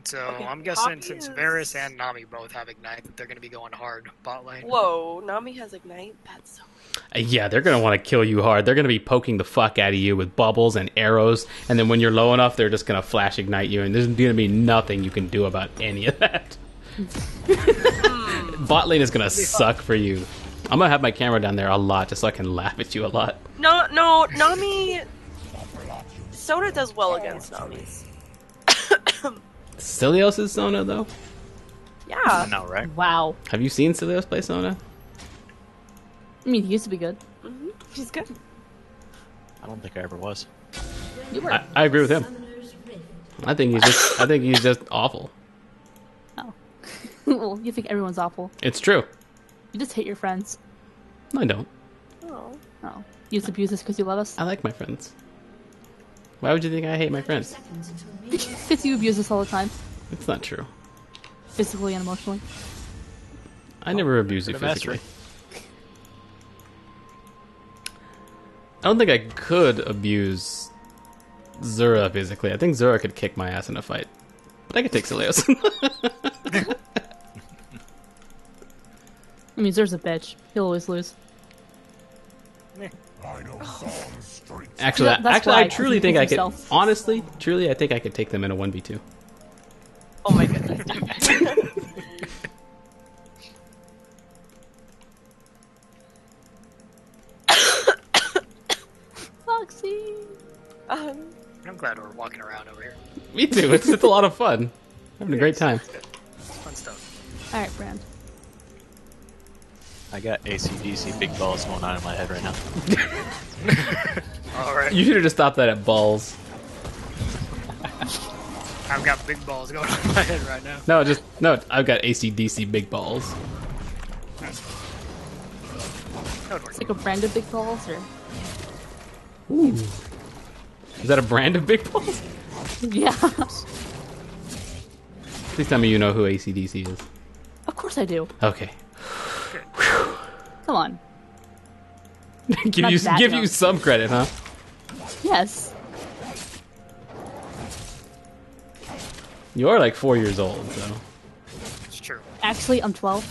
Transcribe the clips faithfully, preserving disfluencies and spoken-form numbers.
So Okay, I'm guessing Poppy since is- Varus and Nami both have Ignite, that they're going to be going hard bot lane. Whoa, Nami has Ignite? That's so... Uh, Yeah, they're going to want to kill you hard. They're going to be poking the fuck out of you with bubbles and arrows, and then when you're low enough, they're just going to flash ignite you, and there's going to be nothing you can do about any of that. Bot lane is going to suck for you. I'm going to have my camera down there a lot just so I can laugh at you a lot. No, no, Nami... Soda does well against Nami's. Cilios' Sona, though? Yeah. I know, right? Wow. Have you seen Cilios play Sona? I mean, he used to be good. Mm-hmm. He's good. I don't think I ever was. You were. I, I agree with him. I think he's just I think he's just awful. Oh. Well, you think everyone's awful. It's true. You just hate your friends. No, I don't. Oh. Oh. You just abuse us because you love us? I like my friends. Why would you think I hate my friends? Because you abuse us all the time. It's not true. Physically and emotionally. I never abuse you the mastery. physically. I don't think I could abuse Zura physically. I think Zura could kick my ass in a fight. But I could take Cilios. I mean, Zer's a bitch. He'll always lose. Actually, That- that's actually, why, I 'cause truly he think I hates could. himself. Honestly, truly, I think I could take them in a one v two. Oh my goodness. Foxy! um, I'm glad we're walking around over here. Me too. It's, it's a lot of fun. Having a great time. It's fun stuff. Alright, Brand. I got A C D C big balls going on in my head right now. All right. You should have just stopped that at balls. I've got big balls going on in my head right now. No, just no. I've got A C D C big balls. That would work. It's like a brand of big balls, or... Ooh. Is that a brand of big balls? Yeah. Please tell me you know who A C D C is. Of course I do. Okay. Come on. give Not you that give young. you some credit, huh? Yes. You're like four years old, so. It's true. Actually, I'm twelve.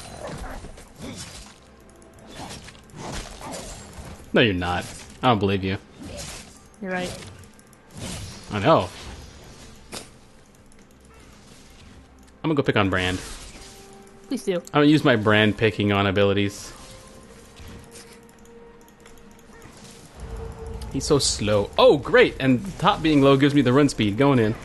No, you're not. I don't believe you. You're right. I know. I'm gonna go pick on Brand. Please do. I'm gonna use my Brand picking on abilities. He's so slow. Oh, great! And top being low gives me the run speed. Going in.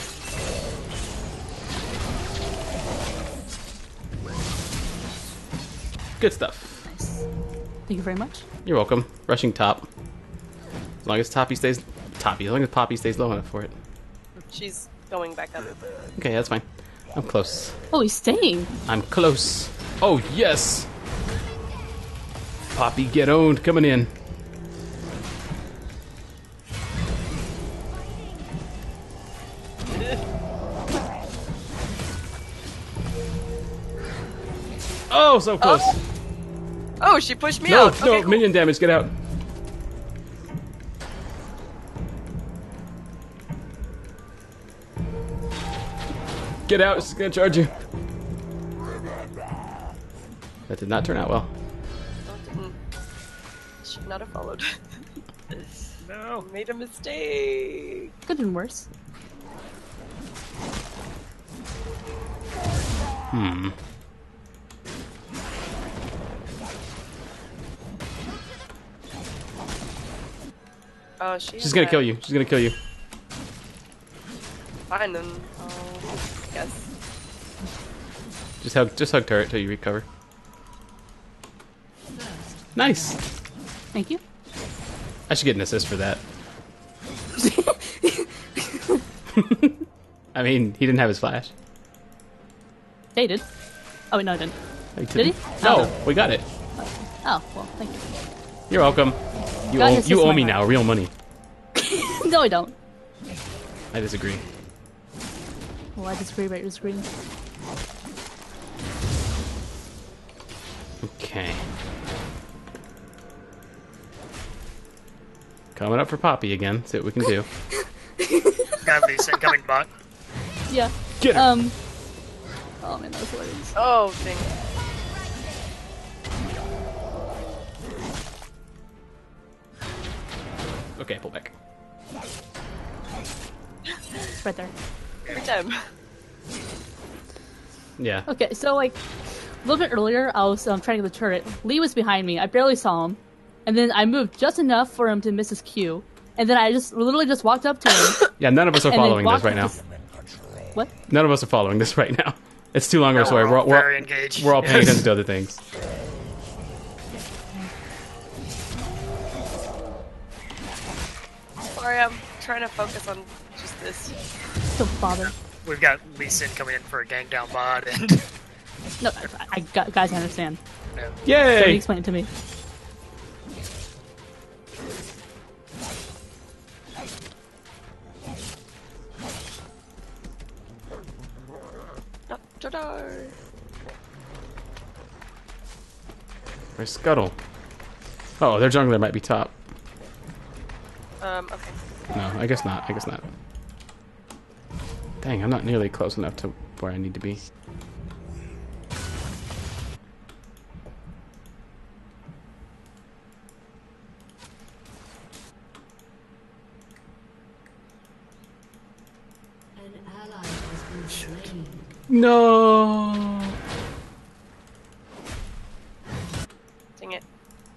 Good stuff. Nice. Thank you very much. You're welcome. Rushing top. As long as Toppy stays... Toppy, as long as Poppy stays low enough for it. she's going back up. Okay, that's fine. I'm close. Oh, he's staying. I'm close. Oh, yes! Poppy, get owned. Coming in. Oh, so close. Oh, oh she pushed me no, out. no, Okay, cool. minion damage. Get out. Get out. It's gonna charge you. That did not turn out well. Mm. Should not have followed. No. Made a mistake. Could have been worse. Hmm. Oh, she She's gonna kill you. She's gonna kill you. Fine then. Oh, yes. Just hug, just hug turret till you recover. Nice. Thank you. I should get an assist for that. I mean, he didn't have his flash. They did. Oh, wait, no, I didn't. Oh, Did he? No, Oh, no. we got it. Oh, well, thank you. You're welcome. You God owe, assists you owe my me heart. now, real money. No, I don't. I disagree. Well, I disagree about your screen. Okay. Coming up for Poppy again. See what we can do. Got these incoming bot. Yeah. Get her. Um. Oh man, that was hilarious. Oh, dang. Okay, pull back. It's right there. Every time. Yeah. Okay, so like a little bit earlier, I was um, trying to get the turret. Lee was behind me. I barely saw him, and then I moved just enough for him to miss his cue. And then I just literally just walked up to him. Yeah, none of us are and then following this walked right now. up to- What? None of us are following this right now. It's too long of a No, story. we're We're, all we're, very engaged. we're all paying Yes. attention to other things. Sorry, I'm trying to focus on just this. Don't bother. We've got Lee Sin coming in for a gang down bot, and No, I, I got, guys, I understand. no. Let me Yay! explain it to me. No, ta-da. Where's Scuttle? Oh, their jungler might be top. Um, okay. No, I guess not. I guess not. Dang, I'm not nearly close enough to where I need to be. An ally has been slain. No. Dang it.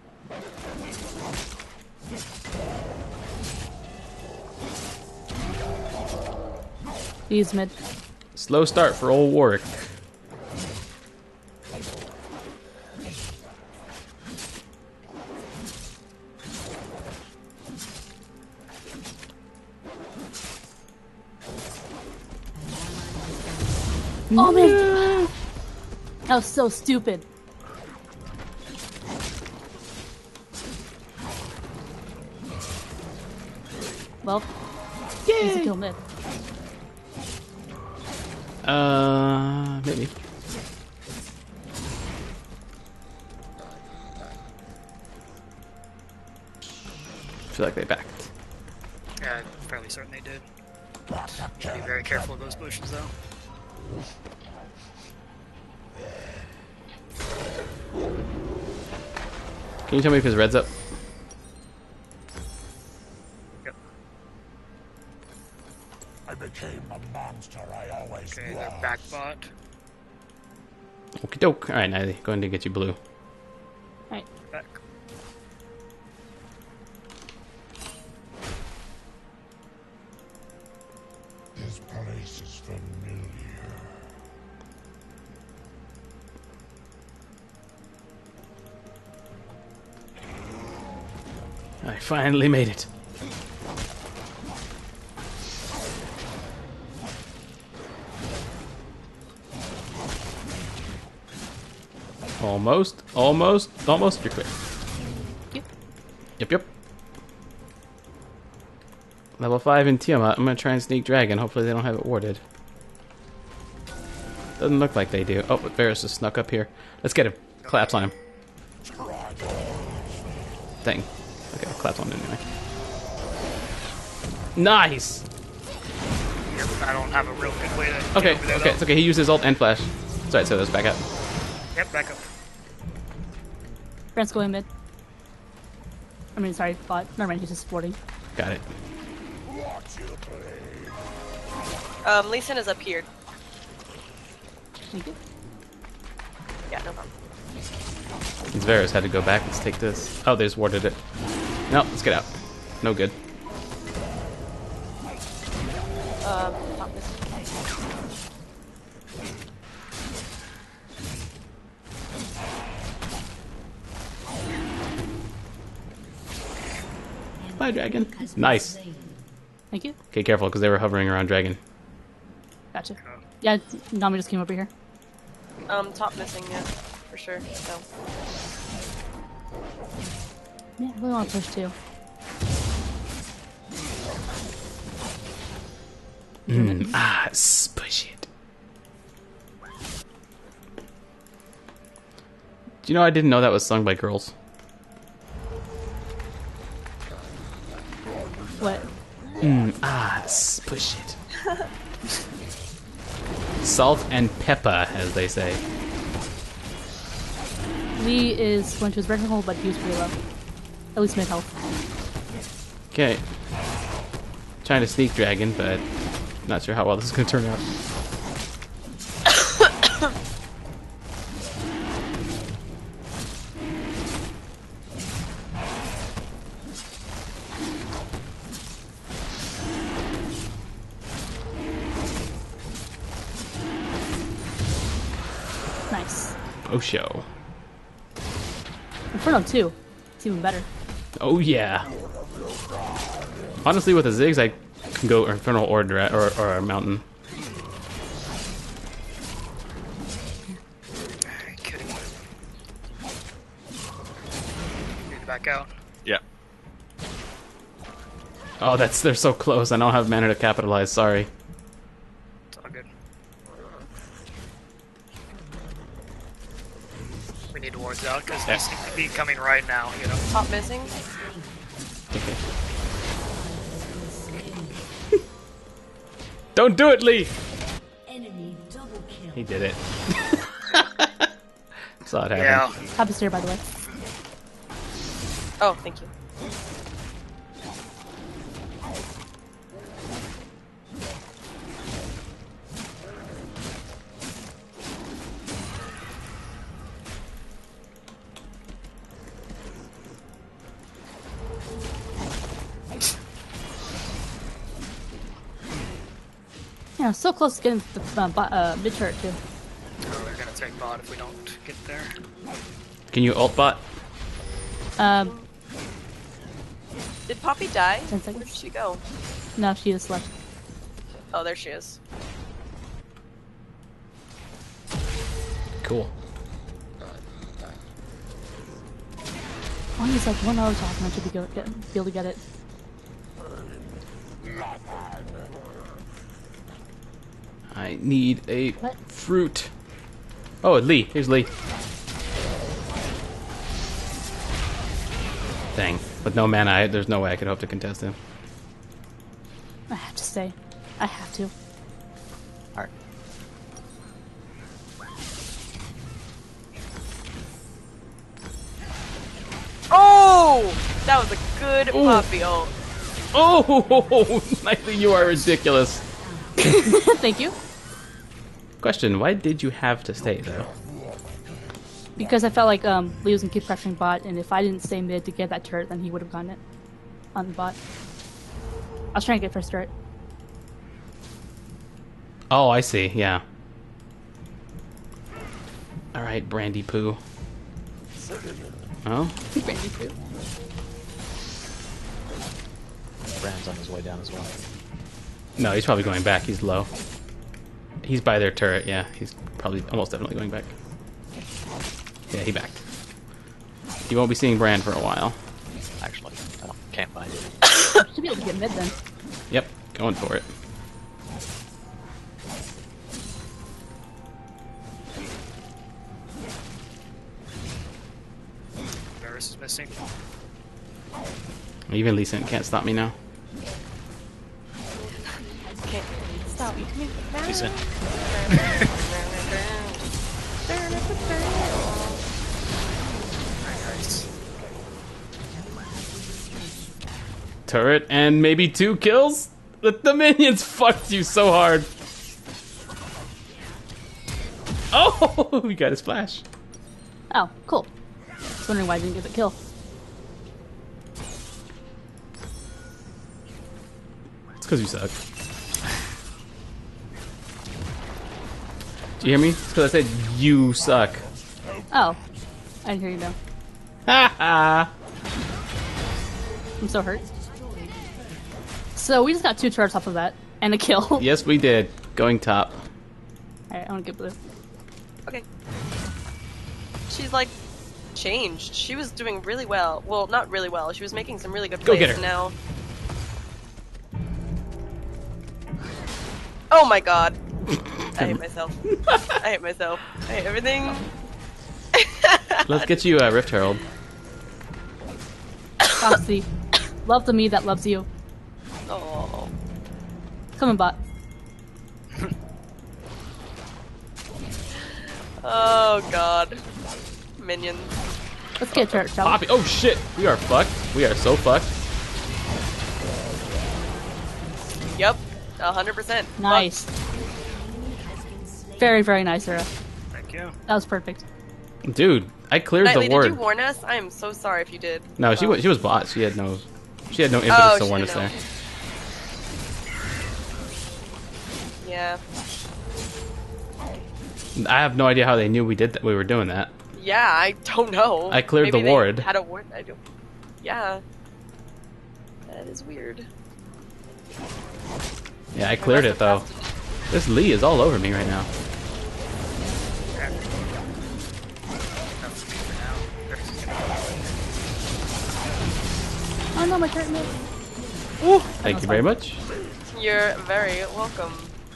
He's mid. Slow start for old Warwick. Oh man! That was so stupid. Well, easy kill mid. Uh, maybe. Feel like they backed. Yeah, I'm fairly certain they did. Be very careful of those bushes, though. Can you tell me if his red's up? Yep. I became a monster I always Okay, was. they're back bot. Okie doke. Alright, now they're going to get you blue. Alright. Back. This place is familiar. I finally made it. Almost, almost, almost. You're clear. Yep. Yep, yep. Level five in Tiamat. I'm gonna try and sneak dragon. Hopefully they don't have it warded. Doesn't look like they do. Oh, but Varus just snuck up here. Let's get him. Collapse on him. Dang. Okay, I'll collapse on him anyway. Nice! Yep, I don't have a real good way to get Okay, over there, okay, though. it's okay. He used his ult and flash. Sorry, so let's back up. Yep, back up. Brent's going mid. I mean, sorry, bot. Never mind, he's just sporting. Got it. Um, Lee Sin is up here. Thank you. Yeah, no problem. Since Varus had to go back, let's take this. Oh, they just warded it. No, let's get out. No good. Um, top this. Bye, dragon. Nice. Thank you. Okay, careful, because they were hovering around dragon. Gotcha. Yeah, Nami just came over here. Um, top missing, yeah, for sure. So, Yeah, I really want to push too. Mm, ah, s- push it. Do you know I didn't know that was sung by girls? What? Mm, ah, s- push it. Salt and pepper, as they say. Lee is going to his regular hole, but he was pretty low. At least mid health. Okay. Trying to sneak dragon, but not sure how well this is going to turn out. Nice. Oh, show. Inferno two. It's even better. Oh, yeah. Honestly, with the Ziggs, I can go Infernal or, dra- or, or a Mountain. Are you kidding me? Need to back out. Yeah. Oh, that's they're so close. I don't have mana to capitalize. Sorry. It's all good. We need wards out because they seem to be coming right now, you know. Top missing. Okay. Don't do it, Lee! Enemy double kill. He did it. Saw it happen. Yeah. Top is here, by the way. Oh, thank you. Yeah, so close to getting the uh, bo- uh, mid turret too. Oh, they're gonna take bot if we don't get there. Can you ult bot? Um, Did Poppy die? ten Where did seconds. she go? No, she just left. Oh, there she is. Cool. Oh, he's like one hour talking. I should be, go- get, be able to get it. I need a What? fruit. Oh, Lee. Here's Lee. Dang. With no mana, I, there's no way I could hope to contest him. I have to stay. I have to. Alright. Oh! That was a good Ooh. Poppy ult. Oh, Nightly, you are ridiculous. Thank you. Question, why did you have to stay, though? Because I felt like um, Lee was gonna keep pressuring bot, and if I didn't stay mid to get that turret, then he would have gotten it on the bot. I was trying to get first turret. Oh, I see, yeah. Alright, Brandy Poo. Oh? Brand's on his way down as well. No, he's probably going back. He's low. He's by their turret, yeah. He's probably almost definitely going back. Yeah, he backed. You won't be seeing Brand for a while. Actually, I don't, can't find it. Should be able to get mid then. Yep, going for it. Varus is missing. Even Lee Sin can't stop me now. Okay, stop. You can make He's in. Nice. Turret and maybe two kills? The, the minions fucked you so hard. Oh, we got his flash. Oh, cool. I was wondering why I didn't get the kill. It's because you suck. Do you hear me? It's because I said you suck. Oh, I didn't hear you now. Ha ha! I'm so hurt. So we just got two turrets off of that, and a kill. Yes, we did. Going top. Alright, I want to get blue. Okay. She's like changed. She was doing really well. Well, not really well. She was making some really good Go plays get her. now. Oh my god. I hate myself. I hate myself. I hate everything. Let's get you a Rift Herald. Foxy. Love the me that loves you. Oh. Come on, bot. Oh god. Minions. Let's get a turret, shall we? Poppy. Oh shit. We are fucked. We are so fucked. Yep. A hundred percent. Nice. Very, very nice, Sarah. Thank you. That was perfect. Dude, I cleared Nightly, the did ward. you warn us? I am so sorry if you did. No, she Oh. was she was bot. She had no she had no impetus Oh, to she warn us didn't there. know. Yeah. I have no idea how they knew we did that. We were doing that. Yeah, I don't know. I cleared Maybe the they ward. Had a ward. I don't. Yeah. That is weird. Yeah, I cleared it though. This Lee is all over me right now. Enough for me for now. There's gonna Oh no, my turret missed. Thank you very much. You're very welcome.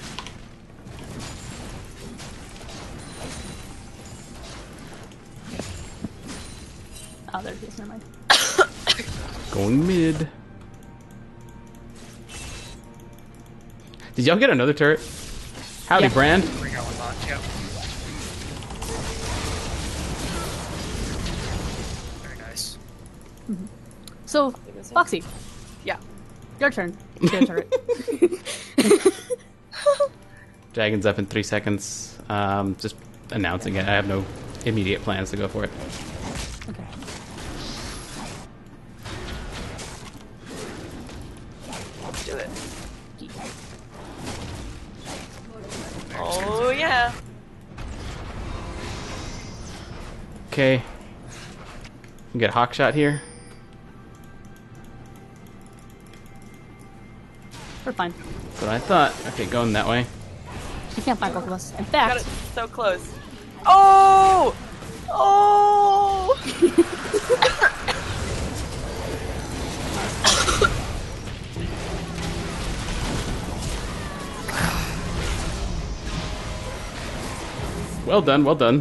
Oh, there it is. Never mind. Going mid. Did y'all get another turret? Howdy, Yeah. Brand. we got one bot. Yep. Very nice. So, Foxy, Yeah. your turn. Get a turret. Dragon's up in three seconds. Um, just announcing it. I have no immediate plans to go for it. Okay. Do it. Oh yeah. Okay. We get a hawk shot here. We're fine. That's what I thought. Okay, going that way. You can't find both of us. In Got it fact, so close. Oh! Oh! Well done, well done.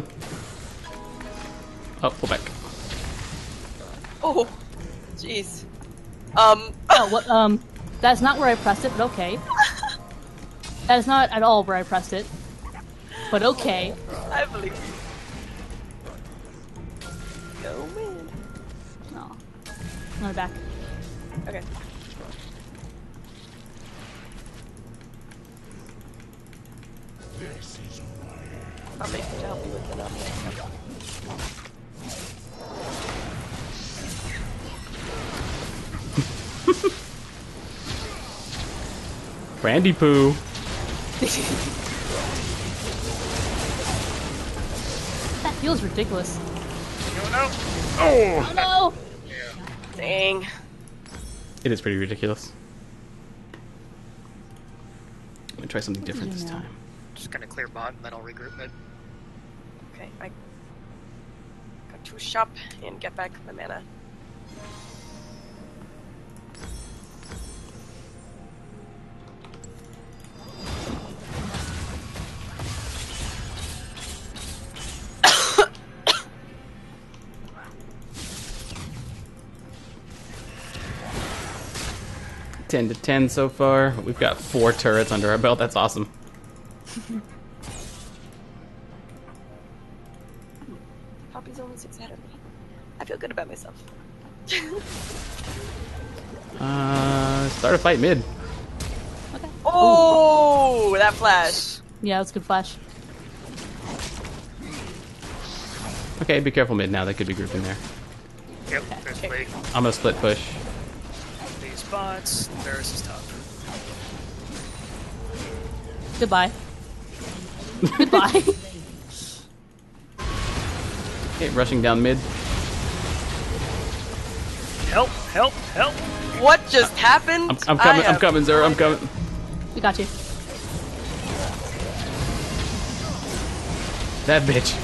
Oh, pull back. Oh! Jeez. Um. oh, what, um, that's not where I pressed it, but okay. That is not at all where I pressed it, but okay. I believe you. Go mid. Oh, on the back. Okay. I'll make to help you with it. Um, Brandy poo. That feels ridiculous. No, no. Oh no! Dang. It is pretty ridiculous. I'm gonna try something different this Yeah. time. Just gonna clear bot and then I'll regroup mid. Okay, I got to shop and get back my mana. ten to ten so far. We've got four turrets under our belt. That's awesome. Poppy's only six ahead of me. I feel good about myself. Uh, start a fight mid. Oh, that flash. Yeah, that's a good flash. Okay, be careful mid now. They could be grouping there. Yep, there's Lee. I'm gonna split push. These bots. There's his top. Goodbye. Goodbye. Okay, rushing down mid. Help! Help! Help! What just happened? I'm, I'm coming. I I'm have coming, Zero. no I'm idea. coming. We got you. That bitch.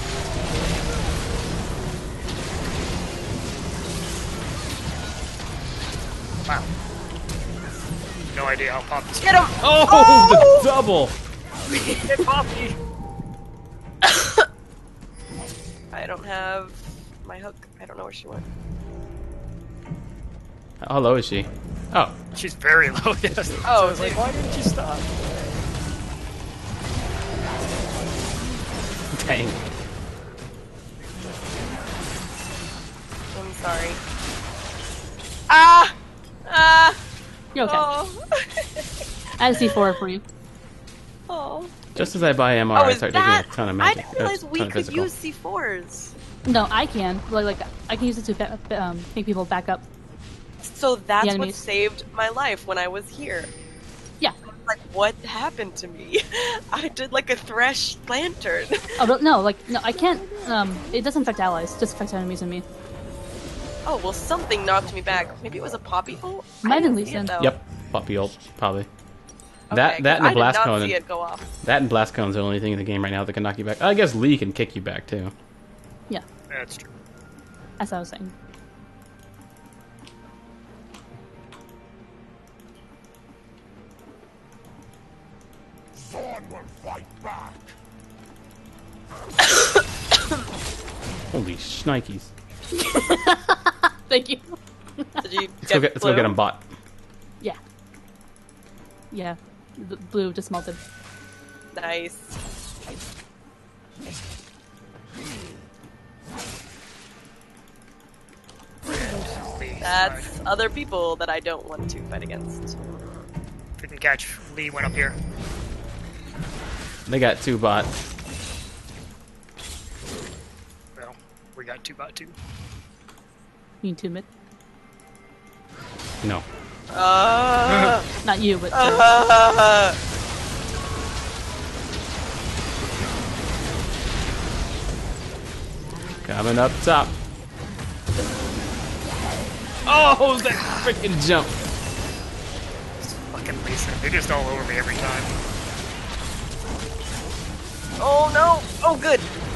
Wow. No idea how Poppy's Get him! Oh, the double. Get Poppy! I don't have my hook. I don't know where she went. How low is she? Oh, She's very low, yes. Oh, so I was like, dude. why didn't you stop? dang. sorry. Ah! Ah! You're okay. Oh. I have C four for you. Oh. Just as I buy M R, Oh, I is start that? taking a ton of I magic. didn't realize uh, we ton of could physical. use C fours. No, I can. Like, like I can use it to ba- ba- um, make people back up. So that's what enemies. saved my life when I was here. Yeah. Like, what happened to me? I did like a thresh lantern. Oh but no, like no, I can't. Um, it doesn't affect allies. It just affects enemies and me. Oh, well, something knocked me back. Maybe it was a poppy ult? Might I have been didn't see it, Lee Sin. though. Yep, Poppy ult, probably. Okay, that that and 'cause a blast I did cone. not see and- it go off. That and blast cone's the only thing in the game right now that can knock you back. I guess Lee can kick you back too. Yeah, That's true. that's what I was saying. Zorn will fight back. Holy shnikes! Thank you. Did you Let's go get let's go blue? get him bot. Yeah. Yeah. The blue just melted. Nice. Lee, That's other people that I don't want to fight against. didn't catch. Lee went up here. They got two bot. Well, we got two bot two. You mean two mid? No. Uh, Not you, but uh, Coming up top. Oh, that freaking jump! Fucking Lisa. They're just all over me every time. oh no! Oh, good.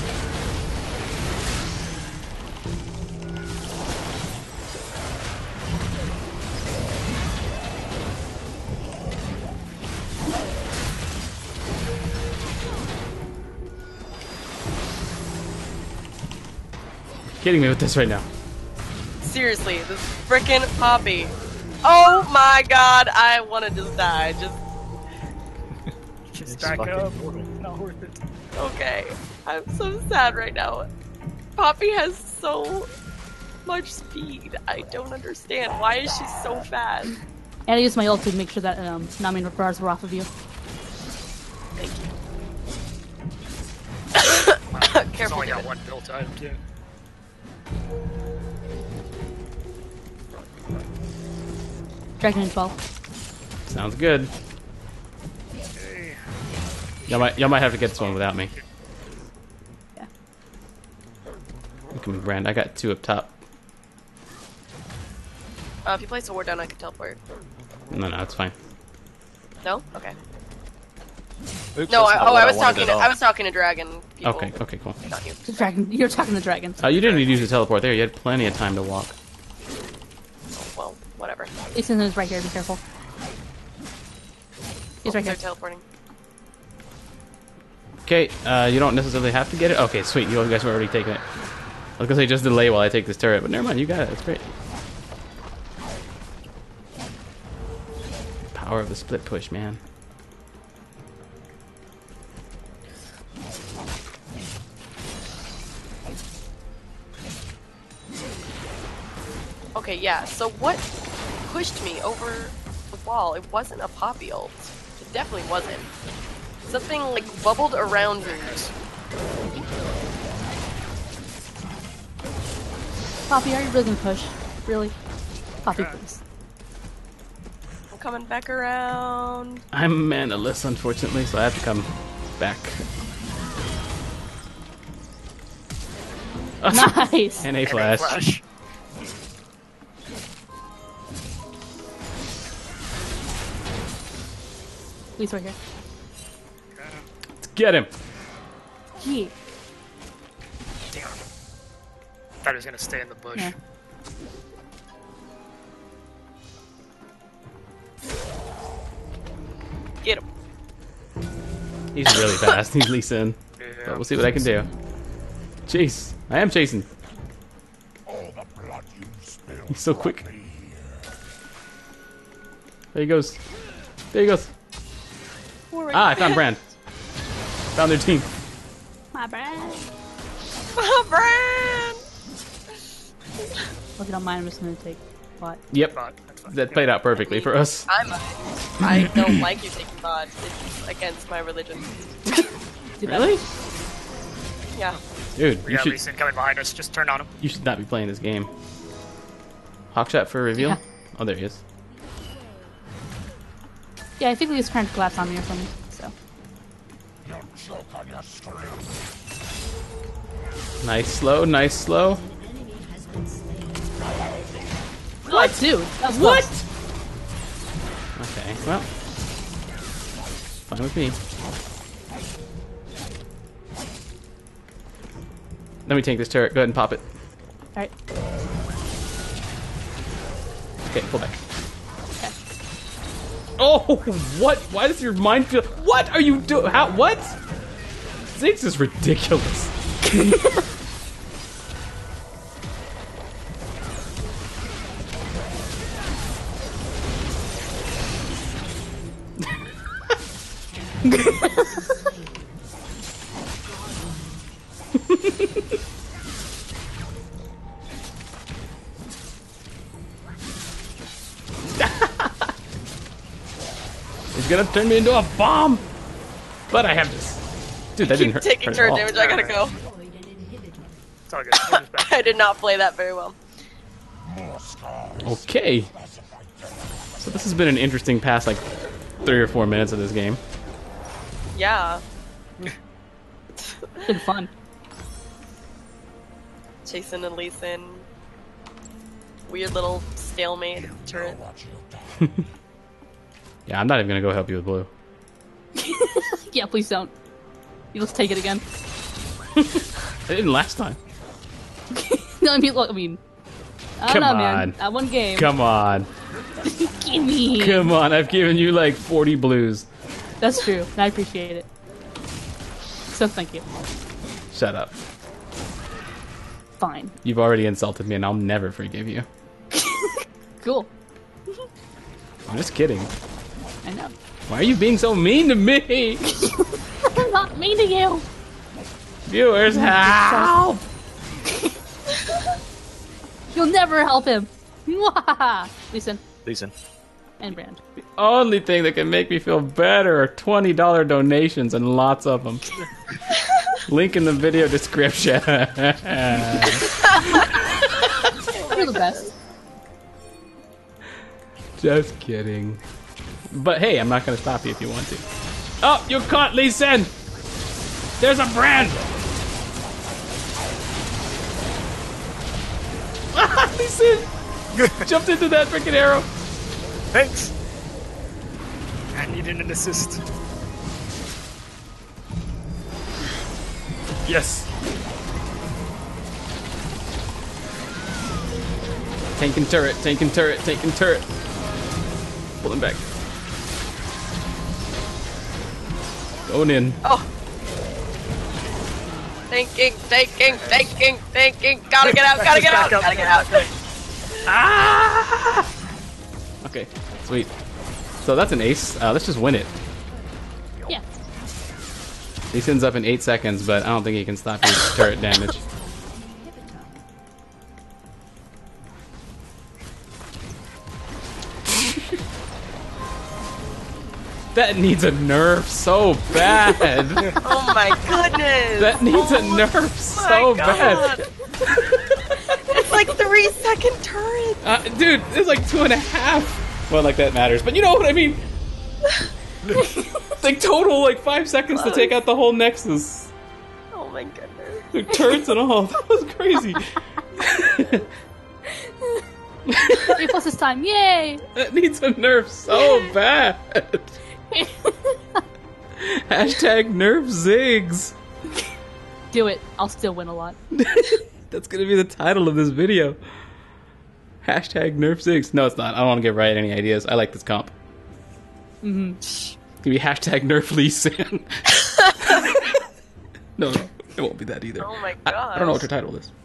Kidding me with this right now. Seriously, this frickin' Poppy. Oh my god, I wanna just die. Just, Just It's back fucking up. brutal. Not worth it. okay. I'm so sad right now. Poppy has so much speed. I don't understand. Why is she so fast? and I used my ult to make sure that um, Nami and bars were off of you. Thank Wow. He's Careful, only got David. one built item too. Dragon in twelve. Sounds good. Hey. Y'all might y'all might have to get this one without me. Yeah. Look at me, Brand. I got two up top. Uh, if you place a ward down, I can teleport. No, no, it's fine. No? Okay. Oops, No, that's I, not oh, what I was wanted talking. at To, all. I was talking to dragon people. Okay, okay, cool. Not you. The dragon. You're talking the dragon. Uh, you didn't need to use the teleport there. You had plenty of time to walk. Well, whatever. Ethan is right here. Be careful. He's right They're here. teleporting. Okay, uh, you don't necessarily have to get it. Okay, sweet. You guys were already taking it. I was gonna say just delay while I take this turret, but never mind. You got it. That's great. Power of the split push, man. Okay, yeah. So what pushed me over the wall? It wasn't a Poppy ult. It definitely wasn't. Something like bubbled around me. Poppy, are you really gonna push? Really? Poppy, please. I'm coming back around. I'm manaless, unfortunately, so I have to come back. Nice. And a And a flash. flash. Please, right here. Let's get him. Yeah. Damn. Thought he was gonna stay in the bush. Yeah. Get him. He's really fast. He's Lee Sin. Yeah. But we'll see what I can do. Chase. I am chasing. All the blood you spilled. He's so quick. brought me here. There he goes. There he goes. Ah, I found Brand. Found their team. My bad. My brand. Look, I don't mind. I'm just gonna take bot. Yep, Bot, that's fine. that played out perfectly for us. I'm. I don't like you taking bot. It's against my religion. Did I- Really? Yeah. Dude, We you got should Lee Sin coming behind us. Just turn on him. you should not be playing this game. Hawkshot for a reveal? Yeah. Oh, there he is. Yeah, I think he's trying to collapse on me or something. So You'll choke on your strength. Nice slow, nice slow. what, dude? That was What? close. Okay, well, fine with me. Let me take this turret. Go ahead and pop it. All right. Okay, pull back. Okay. Oh, what? Why does your mind feel? What are you doing? How? What? Ziggs is ridiculous. He's gonna turn me into a bomb. But I have this. Dude, that didn't Keep hurt. taking hurt at turret all. damage. I gotta go. It's all good. We're just back. I did not play that very well. More scars. Okay. So this has been an interesting past like three or four minutes of this game. Yeah. It's been fun. Jason and Lee Sin. Weird little stalemate turret. What you done? Yeah, I'm not even gonna go help you with blue. Yeah, please don't. You just take it again. It didn't last time. No, I mean, look, I mean, I Come don't know, man. on. That one game. Come on. Gimme. Come on, I've given you like forty blues. That's true, and I appreciate it. So thank you. Shut up. Fine. You've already insulted me and I'll never forgive you. Cool. I'm just kidding. I know. Why are you being so mean to me? I'm not mean to you. Viewers, help! You'll never help him. Mwahaha. Listen, Listen. and Brand. The only thing that can make me feel better are twenty dollar donations and lots of them. Link in the video description. You're the best. Just kidding. But hey, I'm not gonna stop you if you want to. Oh, you caught Lee Sin! There's a brand! Lee Sin! Jumped into that freaking arrow! Thanks. I needed an assist. Yes! Tanking turret, tanking turret, tanking turret. Pulling back. Going in. Oh. Thinking, thinking, thinking, thinking. Gotta get out, gotta get out, Back up. gotta get out. Ah! Okay, sweet. So that's an ace. Uh, let's just win it. Yeah. He sends up in eight seconds, but I don't think he can stop your turret damage. That needs a nerf so bad. Oh my goodness. That needs a nerf so my bad. God. It's like three second turret. Uh, dude, it's like two and a half. Well, like that matters, but you know what I mean. Like total, like five seconds to take out the whole Nexus. Oh my goodness. The turrets and all. That was crazy. Three plus this time. Yay! That needs a nerf so bad. Hashtag nerf Ziggs. Do it. I'll still win a lot. That's gonna be the title of this video. Hashtag nerf Ziggs. No, it's not. I don't want to give Riot any ideas. I like this comp. Mm-hmm. It's gonna be hashtag nerf Lee Sin. No, no, it won't be that either. Oh my I, god. I don't know what your title is.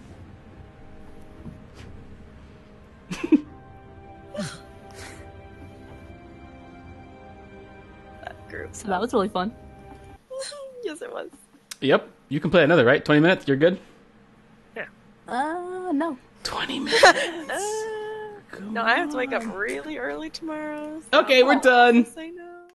Group. So that was really fun. Yes, it was. Yep, you can play another, right? twenty minutes, you're good? Uh, no. twenty minutes. Uh, no, I have to wake up really early tomorrow. so- Okay, we're done. Say no.